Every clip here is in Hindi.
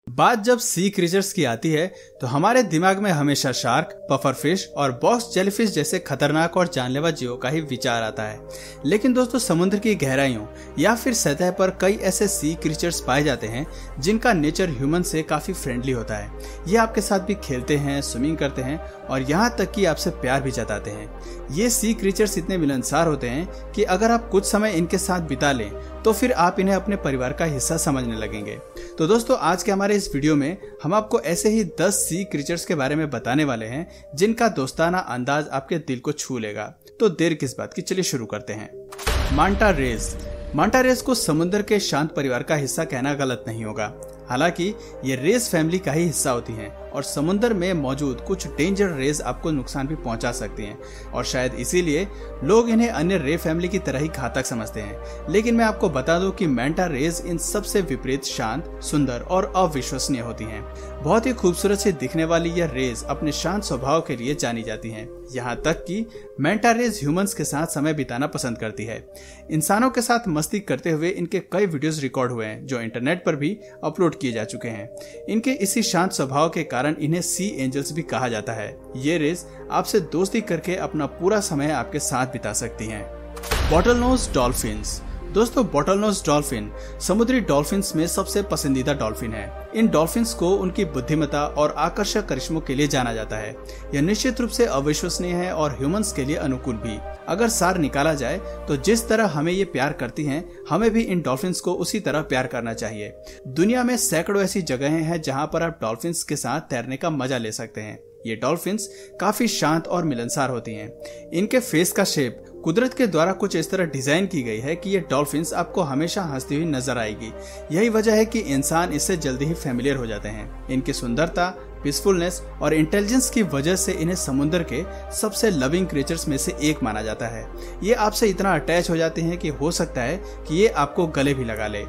बात जब सी क्रीचर्स की आती है तो हमारे दिमाग में हमेशा शार्क, पफर फिश और बॉक्स जेलीफिश जैसे खतरनाक और जानलेवा जीवों का ही विचार आता है। लेकिन दोस्तों, समुद्र की गहराइयों या फिर सतह पर कई ऐसे सी क्रीचर्स पाए जाते हैं जिनका नेचर ह्यूमन से काफी फ्रेंडली होता है। ये आपके साथ भी खेलते हैं, स्विमिंग करते हैं और यहाँ तक कि आपसे प्यार भी जताते हैं। ये सी क्रीचर्स इतने मिलनसार होते हैं कि अगर आप कुछ समय इनके साथ बिता लें तो फिर आप इन्हें अपने परिवार का हिस्सा समझने लगेंगे। तो दोस्तों, आज के हमारे इस वीडियो में हम आपको ऐसे ही 10 सी क्रीचर्स के बारे में बताने वाले हैं जिनका दोस्ताना अंदाज आपके दिल को छू लेगा। तो देर किस बात की, चलिए शुरू करते हैं। मांटा रेज। मांटा रेज को समुद्र के शांत परिवार का हिस्सा कहना गलत नहीं होगा। हालांकि ये रेज फैमिली का ही हिस्सा होती हैं और समुद्र में मौजूद कुछ डेंजर रेज आपको नुकसान भी पहुंचा सकती हैं और शायद इसीलिए लोग इन्हें अन्य रे फैमिली की तरह ही घातक समझते हैं। लेकिन मैं आपको बता दूं कि मैंटा रेज इन सबसे विपरीत शांत, सुंदर और अविश्वसनीय होती हैं। बहुत ही खूबसूरत से दिखने वाली यह रेज अपने शांत स्वभाव के लिए जानी जाती हैं। यहाँ तक कि मैंटा रेज ह्यूमंस के साथ समय बिताना पसंद करती है। इंसानों के साथ मस्ती करते हुए इनके कई वीडियोस रिकॉर्ड हुए हैं जो इंटरनेट पर भी अपलोड किए जा चुके हैं। इनके इसी शांत स्वभाव के कारण इन्हें सी एंजल्स भी कहा जाता है। ये रेज आपसे दोस्ती करके अपना पूरा समय आपके साथ बिता सकती हैं। Bottlenose dolphins. दोस्तों, बॉटलनोज डॉल्फिन समुद्री डॉल्फिन्स में सबसे पसंदीदा डॉल्फिन है। इन डॉल्फिन्स को उनकी बुद्धिमत्ता और आकर्षक करिश्मों के लिए जाना जाता है। यह निश्चित रूप से अविश्वसनीय है और ह्यूमंस के लिए अनुकूल भी। अगर सार निकाला जाए तो जिस तरह हमें ये प्यार करती हैं, हमें भी इन डॉल्फिन्स को उसी तरह प्यार करना चाहिए। दुनिया में सैकड़ों ऐसी जगहें हैं जहां पर आप डॉल्फिन्स के साथ तैरने का मजा ले सकते हैं। ये डॉल्फिन्स काफी शांत और मिलनसार होती हैं। इनके फेस का शेप कुदरत के द्वारा कुछ इस तरह डिजाइन की गई है कि ये डॉल्फिन्स आपको हमेशा हंसती हुई नजर आएगी। यही वजह है कि इंसान इससे जल्दी ही फेमिलियर हो जाते हैं। इनकी सुंदरता, पीसफुलनेस और इंटेलिजेंस की वजह से इन्हें समुद्र के सबसे लविंग क्रिएचर्स में से एक माना जाता है। ये आपसे इतना अटैच हो जाते हैं कि हो सकता है कि ये आपको गले भी लगा ले।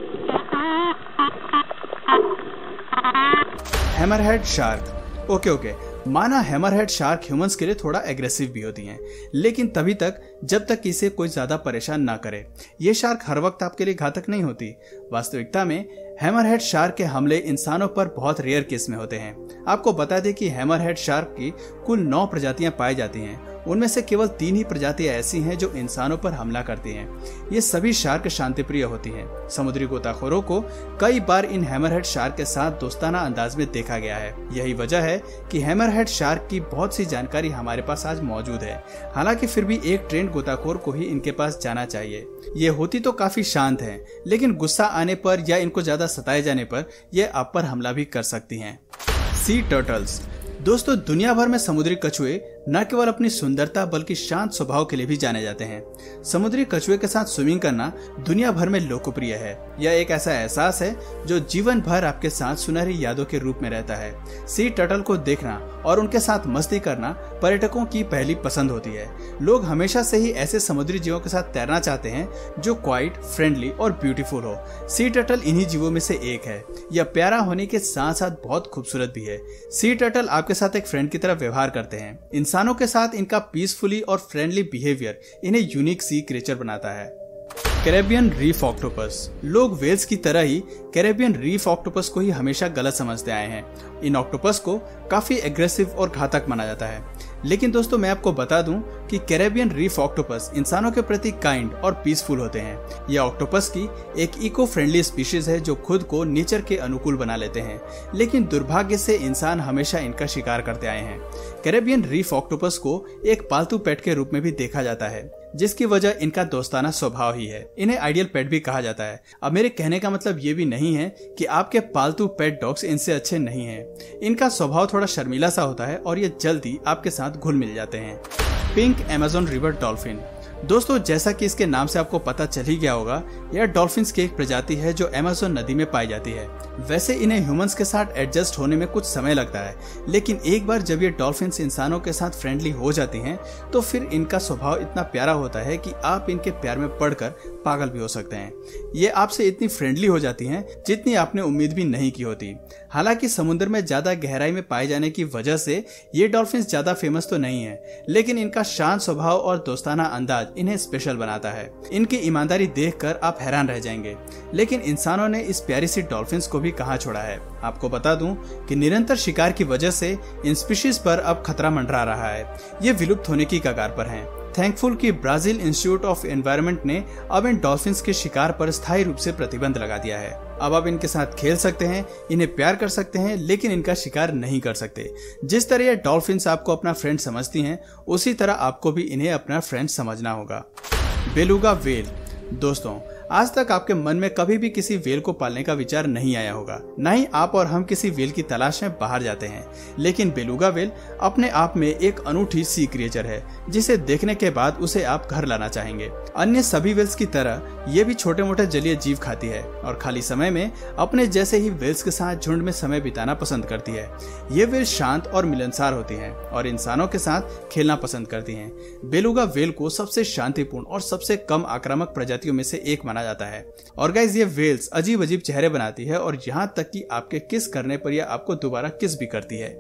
Hammerhead shark. ओके, माना हैमरहेड शार्क ह्यूमंस के लिए थोड़ा एग्रेसिव भी होती हैं, लेकिन तभी तक जब तक इसे कोई ज्यादा परेशान ना करे। ये शार्क हर वक्त आपके लिए घातक नहीं होती। वास्तविकता में हैमरहेड शार्क के हमले इंसानों पर बहुत रेयर केस में होते हैं। आपको बता दें कि हैमरहेड शार्क की कुल 9 प्रजातियां पाई जाती हैं। उनमें से केवल 3 ही प्रजातियां ऐसी हैं जो इंसानों पर हमला करती हैं। ये सभी शार्क शांतिप्रिय होती हैं। समुद्री गोताखोरों को कई बार इन हैमरहेड शार्क के साथ दोस्ताना अंदाज में देखा गया है। यही वजह है कि हैमरहेड शार्क की बहुत सी जानकारी हमारे पास आज मौजूद है। हालांकि फिर भी एक ट्रेंड गोताखोर को ही इनके पास जाना चाहिए। ये होती तो काफी शांत हैं, लेकिन गुस्सा आने पर या इनको ज्यादा सताए जाने पर ये आप पर हमला भी कर सकती हैं। Sea turtles. दोस्तों, दुनिया भर में समुद्री कछुए न केवल अपनी सुंदरता बल्कि शांत स्वभाव के लिए भी जाने जाते हैं। समुद्री कछुए के साथ स्विमिंग करना दुनिया भर में लोकप्रिय है। यह एक ऐसा एहसास है जो जीवन भर आपके साथ सुनहरी यादों के रूप में रहता है। सी टर्टल को देखना और उनके साथ मस्ती करना पर्यटकों की पहली पसंद होती है। लोग हमेशा से ही ऐसे समुद्री जीवों के साथ तैरना चाहते हैं जो क्वाइट, फ्रेंडली और ब्यूटीफुल हो। सी टर्टल इन्हीं जीवों में से एक है। यह प्यारा होने के साथ साथ बहुत खूबसूरत भी है। सी टर्टल आपके साथ एक फ्रेंड की तरह व्यवहार करते हैं। इंसानों के साथ इनका पीसफुली और फ्रेंडली बिहेवियर इन्हें यूनिक सी क्रिएचर बनाता है। Caribbean reef octopus. लोग वेल्स की तरह ही कैरेबियन रीफ ऑक्टोपस को ही हमेशा गलत समझते आए हैं। इन ऑक्टोपस को काफी एग्रेसिव और घातक माना जाता है। लेकिन दोस्तों, मैं आपको बता दूं कि कैरेबियन रीफ ऑक्टोपस इंसानों के प्रति काइंड और पीसफुल होते हैं। यह ऑक्टोपस की एक इको फ्रेंडली स्पीशीज है जो खुद को नेचर के अनुकूल बना लेते हैं, लेकिन दुर्भाग्य से इंसान हमेशा इनका शिकार करते आए हैं। कैरेबियन रीफ ऑक्टोपस को एक पालतू पेट के रूप में भी देखा जाता है, जिसकी वजह इनका दोस्ताना स्वभाव ही है। इन्हें आइडियल पेट भी कहा जाता है। अब मेरे कहने का मतलब ये भी नहीं है कि आपके पालतू पेट डॉग्स इनसे अच्छे नहीं हैं। इनका स्वभाव थोड़ा शर्मीला सा होता है और ये जल्दी आपके साथ घुल मिल जाते हैं। Pink Amazon river dolphin. दोस्तों, जैसा कि इसके नाम से आपको पता चल ही गया होगा, यह डॉल्फिन्स की एक प्रजाति है जो अमेज़न नदी में पाई जाती है। वैसे इन्हें ह्यूमंस के साथ एडजस्ट होने में कुछ समय लगता है, लेकिन एक बार जब ये डॉल्फिन्स इंसानों के साथ फ्रेंडली हो जाती हैं, तो फिर इनका स्वभाव इतना प्यारा होता है कि आप इनके प्यार में पड़कर पागल भी हो सकते हैं। ये आपसे इतनी फ्रेंडली हो जाती हैं जितनी आपने उम्मीद भी नहीं की होती। हालांकि समुद्र में ज्यादा गहराई में पाए जाने की वजह से ये डॉल्फिन्स ज्यादा फेमस तो नहीं है, लेकिन इनका शांत स्वभाव और दोस्ताना अंदाज अंदाज इन्हें स्पेशल बनाता है। इनकी ईमानदारी देखकर आप हैरान रह जाएंगे। लेकिन इंसानों ने इस प्यारी सी डॉल्फिन्स को भी कहाँ छोड़ा है। आपको बता दूं कि निरंतर शिकार की वजह से इन स्पीशीज पर अब खतरा मंडरा रहा है। ये विलुप्त होने की कगार पर हैं। थैंकफुल कि ब्राजील इंस्टीट्यूट ऑफ एनवायरनमेंट ने अब इन डॉल्फिन्स के शिकार पर स्थायी रूप से प्रतिबंध लगा दिया है। अब आप इनके साथ खेल सकते हैं, इन्हें प्यार कर सकते हैं, लेकिन इनका शिकार नहीं कर सकते। जिस तरह ये डॉल्फिन्स आपको अपना फ्रेंड समझती हैं, उसी तरह आपको भी इन्हें अपना फ्रेंड समझना होगा। Beluga whale. दोस्तों, आज तक आपके मन में कभी भी किसी व्हेल को पालने का विचार नहीं आया होगा। न ही आप और हम किसी व्हेल की तलाश में बाहर जाते हैं। लेकिन बेलुगा व्हेल अपने आप में एक अनूठी सी क्रिएचर है, जिसे देखने के बाद उसे आप घर लाना चाहेंगे। अन्य सभी व्हेल्स की तरह ये भी छोटे मोटे जलीय जीव खाती है और खाली समय में अपने जैसे ही व्हेल्स के साथ झुंड में समय बिताना पसंद करती है। ये व्हेल शांत और मिलनसार होती हैं और इंसानों के साथ खेलना पसंद करती हैं। बेलुगा व्हेल को सबसे शांतिपूर्ण और सबसे कम आक्रामक प्रजातियों में से एक माना जाता है। और गाइस, ये व्हेल्स अजीब अजीब चेहरे बनाती है और यहाँ तक कि आपके किस करने पर यह आपको दोबारा किस भी करती है।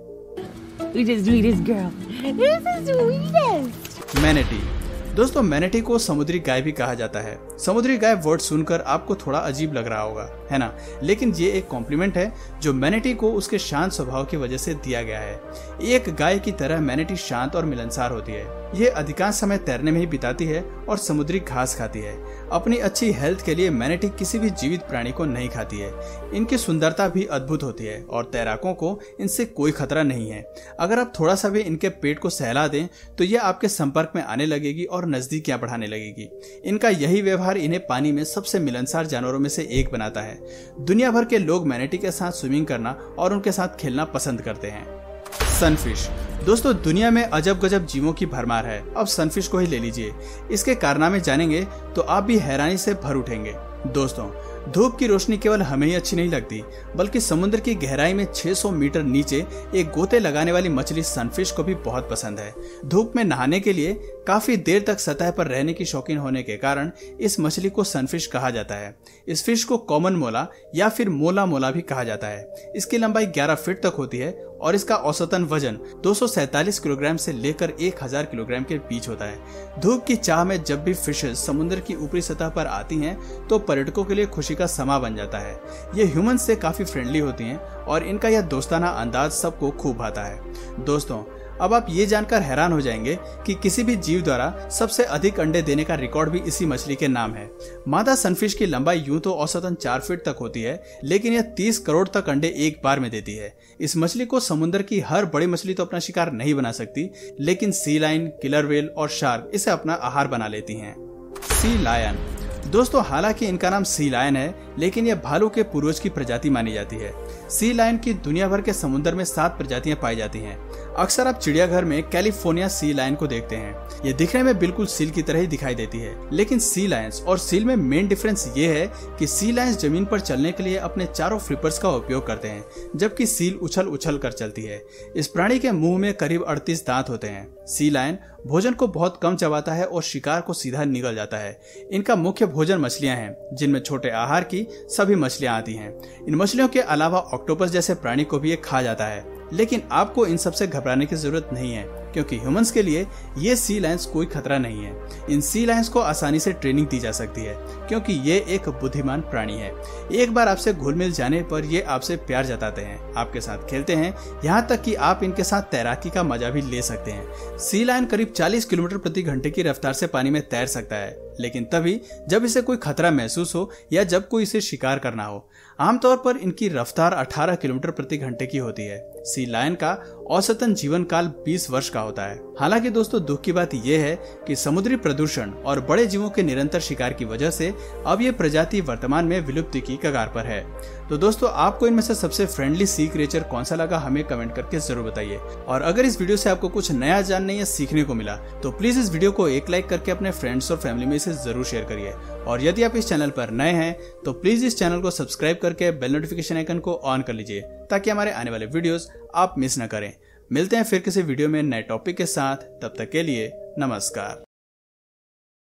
मैनेटी। दोस्तों, मैनेटी को समुद्री गाय भी कहा जाता है। समुद्री गाय वर्ड सुनकर आपको थोड़ा अजीब लग रहा होगा, है ना? लेकिन ये एक कॉम्प्लीमेंट है जो मैनेटी को उसके शांत स्वभाव की वजह से दिया गया है। एक गाय की तरह मैनेटी शांत और मिलनसार होती है। ये अधिकांश समय तैरने में ही बिताती है और समुद्री घास खाती है। अपनी अच्छी हेल्थ के लिए मैनेटी किसी भी जीवित प्राणी को नहीं खाती है। इनकी सुंदरता भी अद्भुत होती है और तैराकों को इनसे कोई खतरा नहीं है। अगर आप थोड़ा सा भी इनके पेट को सहला दें तो यह आपके संपर्क में आने लगेगी और नजदीकियां बढ़ाने लगेगी। इनका यही व्यवहार इन्हें पानी में सबसे मिलनसार जानवरों में से एक बनाता है। दुनिया भर के लोग मैनेटी के साथ स्विमिंग करना और उनके साथ खेलना पसंद करते हैं। सनफिश। दोस्तों, दुनिया में अजब गजब जीवों की भरमार है। अब सनफिश को ही ले लीजिए। इसके कारनामे जानेंगे तो आप भी हैरानी से भर उठेंगे। दोस्तों, धूप की रोशनी केवल हमें ही अच्छी नहीं लगती, बल्कि समुद्र की गहराई में 600 मीटर नीचे एक गोते लगाने वाली मछली सनफिश को भी बहुत पसंद है। धूप में नहाने के लिए काफी देर तक सतह पर रहने की शौकीन होने के कारण इस मछली को सनफिश कहा जाता है। इस फिश को कॉमन मोला या फिर मोला मोला भी कहा जाता है। इसकी लंबाई 11 फीट तक होती है और इसका औसतन वजन 247 किलोग्राम से लेकर 1000 किलोग्राम के बीच होता है। धूप की चाह में जब भी फिशेस समुद्र की ऊपरी सतह पर आती हैं तो पर्यटकों के लिए खुशी का समा बन जाता है। ये ह्यूमन से काफी फ्रेंडली होती हैं और इनका यह दोस्ताना अंदाज सबको खूब भाता है। दोस्तों, अब आप ये जानकर हैरान हो जाएंगे कि किसी भी जीव द्वारा सबसे अधिक अंडे देने का रिकॉर्ड भी इसी मछली के नाम है। मादा सनफिश की लंबाई यूं तो औसतन 4 फीट तक होती है, लेकिन यह 30 करोड़ तक अंडे एक बार में देती है। इस मछली को समुद्र की हर बड़ी मछली तो अपना शिकार नहीं बना सकती, लेकिन सी लाइन, किलर व्हेल और शार्क इसे अपना आहार बना लेती हैं। Sea lion. दोस्तों, हालांकि इनका नाम सी लायन है, लेकिन यह भालू के पूर्वज की प्रजाति मानी जाती है। सी लायन की दुनिया भर के समुद्र में 7 प्रजातियां पाई जाती हैं। अक्सर आप चिड़ियाघर में कैलिफोर्निया सी लायन को देखते हैं। ये दिखने में बिल्कुल सील की तरह ही दिखाई देती है, लेकिन सी लायंस और सील में मेन डिफरेंस ये है कि सी लायंस जमीन पर चलने के लिए अपने चारों फ्लिपर्स का उपयोग करते हैं, जबकि सील उछल उछल कर चलती है। इस प्राणी के मुंह में करीब 38 दांत होते हैं। सी लायन भोजन को बहुत कम चबाता है और शिकार को सीधा निगल जाता है। इनका मुख्य भोजन मछलियां हैं, जिनमें छोटे आहार की सभी मछलियां आती हैं। इन मछलियों के अलावा ऑक्टोपस जैसे प्राणी को भी ये खा जाता है, लेकिन आपको इन सबसे घबराने की जरूरत नहीं है, क्योंकि ह्यूमंस के लिए ये सी लायंस कोई खतरा नहीं है। इन सी लायंस को आसानी से ट्रेनिंग दी जा सकती है, क्योंकि ये एक बुद्धिमान प्राणी है। एक बार आपसे घुल मिल जाने पर ये आपसे प्यार जताते हैं, आपके साथ खेलते हैं, यहाँ तक कि आप इनके साथ तैराकी का मजा भी ले सकते हैं। सी लायन करीब 40 किलोमीटर प्रति घंटे की रफ्तार से पानी में तैर सकता है, लेकिन तभी जब इसे कोई खतरा महसूस हो या जब कोई इसे शिकार करना हो। आमतौर पर इनकी रफ्तार 18 किलोमीटर प्रति घंटे की होती है। सी लायन का औसतन जीवन काल 20 वर्ष का होता है। हालांकि दोस्तों, दुख की बात यह है कि समुद्री प्रदूषण और बड़े जीवों के निरंतर शिकार की वजह से अब ये प्रजाति वर्तमान में विलुप्ति की कगार पर है। तो दोस्तों, आपको इनमें से सबसे फ्रेंडली सी क्रिएचर कौन सा लगा, हमें कमेंट करके जरूर बताइए। और अगर इस वीडियो से आपको कुछ नया जानने या सीखने को मिला तो प्लीज इस वीडियो को एक लाइक करके अपने फ्रेंड्स और फैमिली में इसे जरूर शेयर करिए। और यदि आप इस चैनल पर नए हैं तो प्लीज इस चैनल को सब्सक्राइब करके बेल नोटिफिकेशन आइकन को ऑन कर लीजिए, ताकि हमारे आने वाले वीडियोस आप मिस न करें। मिलते हैं फिर किसी वीडियो में नए टॉपिक के साथ, तब तक के लिए नमस्कार।